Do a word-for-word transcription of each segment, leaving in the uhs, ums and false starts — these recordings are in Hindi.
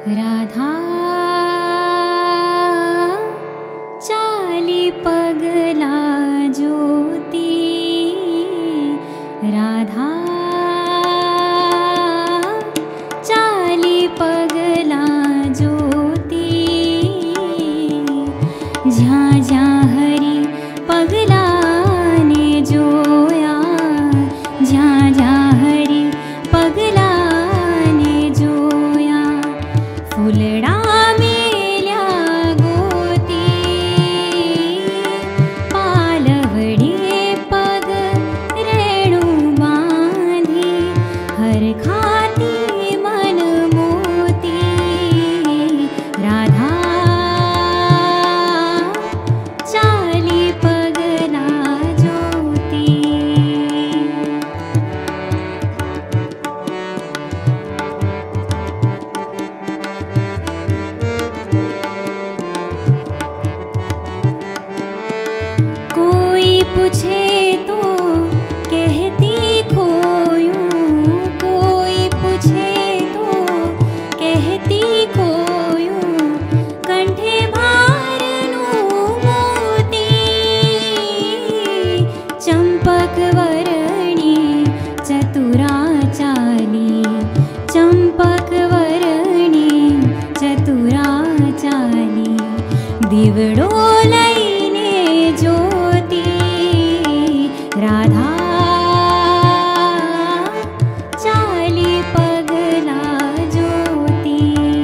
राधा चाली पगला ज्योति, राधा चाली पगला ज्योति, ज्यां ज्यां हरि पगला ने जोया, ज्यां ज्यां हरि पगला ने जोया, फुलड़ा मेल्या गोती, पालवड़ी पग रेणु बांधी, हर खाती मन मोती, राधा चाली पगला ज्योति। कोई पूछे तो कहती खोयूं, कोई पूछे तो कहती खोयूं, कंठे भारनु मोती, चंपक वर्णी चतुरा चाली, चंपक वर्णी चतुरा चाली, दिवड़ो लईने ज्योति, राधा चाली पगला ज्योति।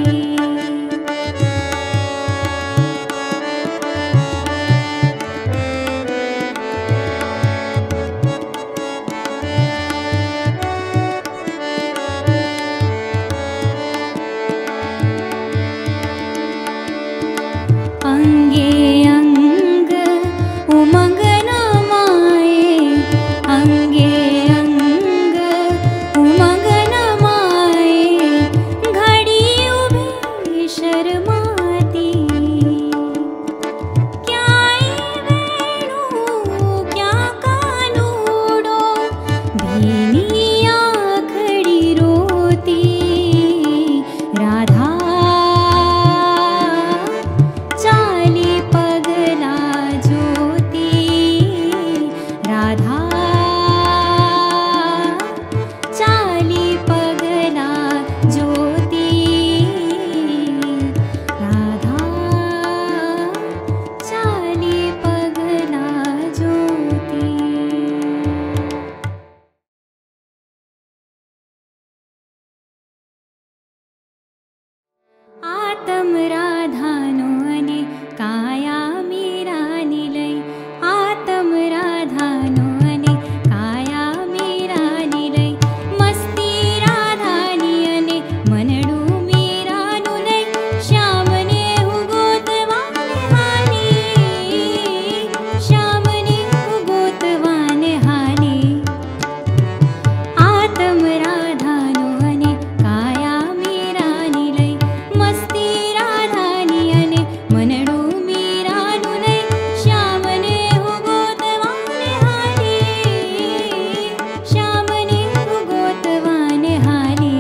अंगे अंग उमंग न माए, अंगे अंग उमंग न माए, घड़ी उभी शर्माती, क्या वेणु क्या कानूड़ो, भीनी आखड़ी रोती, राधा चाली पगला ज्योति, राधा चाली पगला ज्योति, राधा चाली पगला ज्योति। आतम राधानो अने काया मीरा निलय, आतम राधानो अने काया मीरा निलय, मस्ती राधानी अने मनडू मीरानु लय, श्यामने हूँ गोतवाने हाली, श्यामने हूँ गोतवाने हाली, आतम राधानो अने काया मीरा निलय, मस्ती राधानी अने मनडू मीरानु लय, श्यामने हूँ गोतवाने हाली, श्यामने हूँ गोतवाने हाली।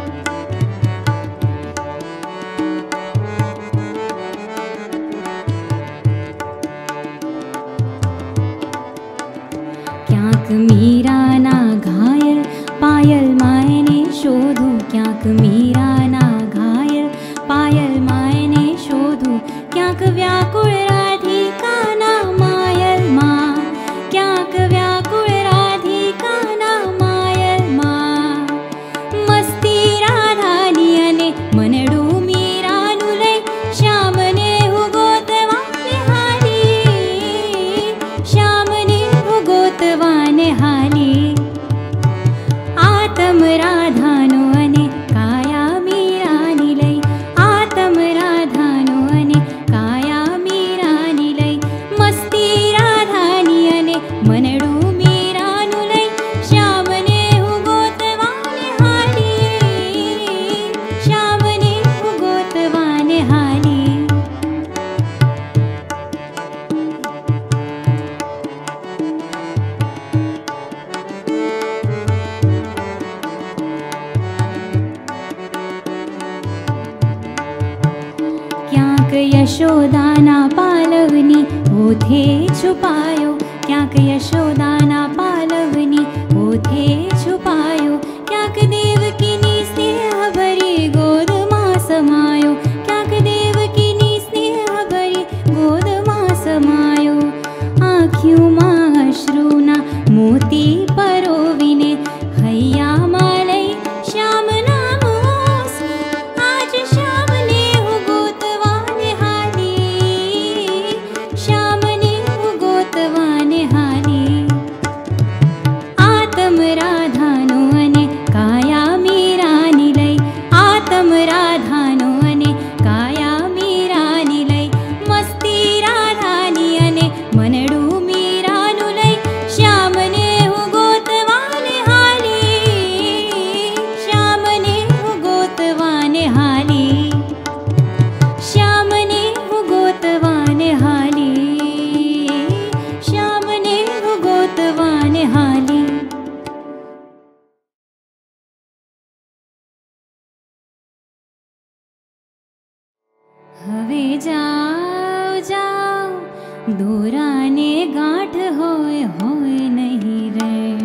क्यांक मीरा ना घायल पायल मायने शोधू, क्यांक मीरा ना घायल पायल मायने शोधू, क्यांक व्याकुळ राधिका ना मायल मां, क्यांक व्याकुळ राधिका ना मायल मां, मस्ती राधानी अने मनडू मीरानु लय, श्यामने हूँ गोतवाने हाली, श्यामने हूँ गोतवाने हाली, आतम यशोदाना पालवनी ओठे छुपायो, क्यांक यशोदाना पालवनी ओठे छुपायो, क्यांक देवकीनी स्नेह भरी गोद मां समायो, क्यांक देवकीनी स्नेह भरी गोद मां समायो। आँखियों मां अश्रुना मोती परोवीने हैया मालई श्याम नाम ओसो, आज श्याम ने हु गोतवाने हाली, श्याम ने हु गोतवाने हाली। आतम राधानो अने काया मीरानी लई, आतम राधानो अने काया मीरानी लई, मस्ती राधानी अने मनडू मीरानु लई, श्याम ने हु गोतवाने हाली, श्याम ने हु गोतवाने हाली, श्याम ने हु गोतवाने हाली, श्याम ने हु गोतवाने हाली। हवे जाओ जाओ दोराने गांठ होय होय नहीं रैण,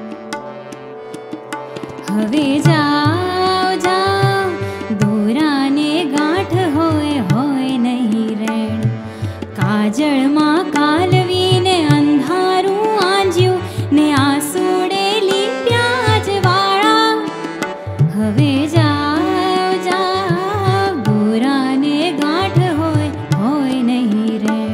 हवे जाओ जाओ दोराने गांठ होय होय नहीं रैण। काजळ मां कालवीने अंधारूं आंज्યું ने आसूडेली प्याज वाळा, हवे जाओ जाओ दोराने गांठ होय होय नहीं रैण।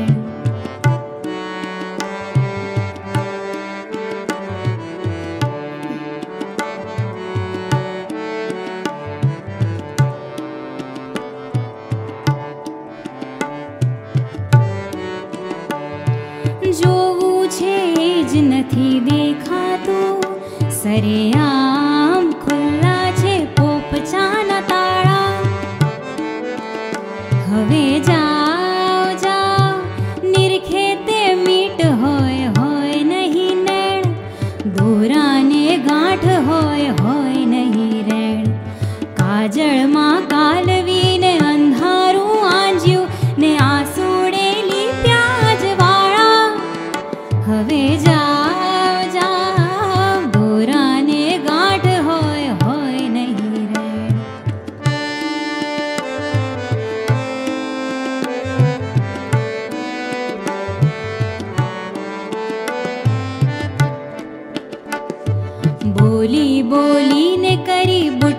જોવું છે જ નથી દેખાતું, સરેઆમ ખુલ્લા છે પોપચાના તાળા, હવે જાઓ જાઓ નિરખેતે મીટ હોય હોય નહીં નૈણ, દોરાને ગાંઠ હોય હોય નહીં રૈણ। કાજળમાં કાલવીને અંધારું આંજ્યું ને આસુડેલી પ્યાજ વાળા, હવે જાઓ જાઓ દોરાને ગાંઠ હોય હોય નહીં રૈણ। बोली बोली ने करी बुट